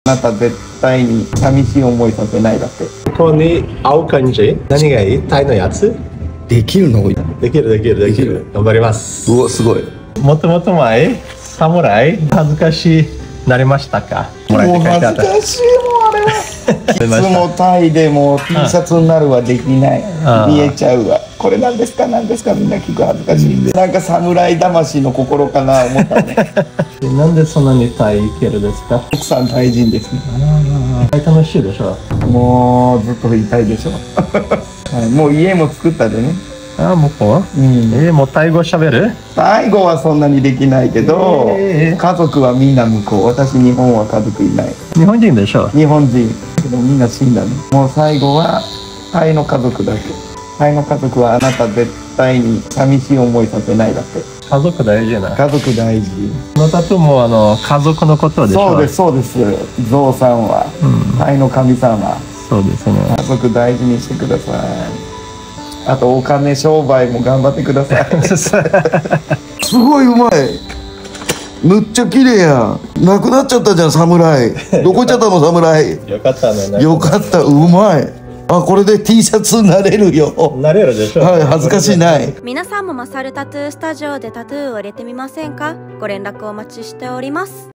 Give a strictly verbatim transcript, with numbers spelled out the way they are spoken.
あなた絶対に寂しい思いさせないだって。 ここに合う感じ。何がいい？タイのやつ？ できるの？ できるできるできる。頑張ります。 うわ、すごい。 もともと前、侍恥ずかしいなりましたか？ もう恥ずかしいもんあれは。いつもタイでも T シャツになるはできない。見えちゃうわ。これなんですかなんですかみんな聞く恥ずかしいんで。なんか侍魂の心かな思ったね。 なんでそんなにタイ行けるですか？ 奥さんタイ人ですね。 タイ楽しいでしょ？ もうずっといたいでしょ。はい、もう家も作ったでね。 ああ、向こう？うん。えー、もうタイ語喋る？ タイ語はそんなにできないけど、えー、家族はみんな向こう。私日本は家族いない。 日本人でしょ？日本人。けどみんな死んだね。もう最後はタイの家族だけ。タイの家族はあなた絶対に寂しい思いさせないだって。 家族大事な。 家族大事。 あなたともあの家族のことでしょ？ そうですそうです。ゾウさんは、うん、タイの神様。そうですね。家族大事にしてください。あとお金商売も頑張ってください。すごいうまい。むっちゃ綺麗やん。なくなっちゃったじゃん侍。どこ行っちゃったの侍。 よかったね。 よかった。うまい。あ、これで T シャツなれるよ。 なれるでしょ。 はい、恥ずかしいない。 皆さんもマサルタトゥースタジオでタトゥーを入れてみませんか？ご連絡お待ちしております。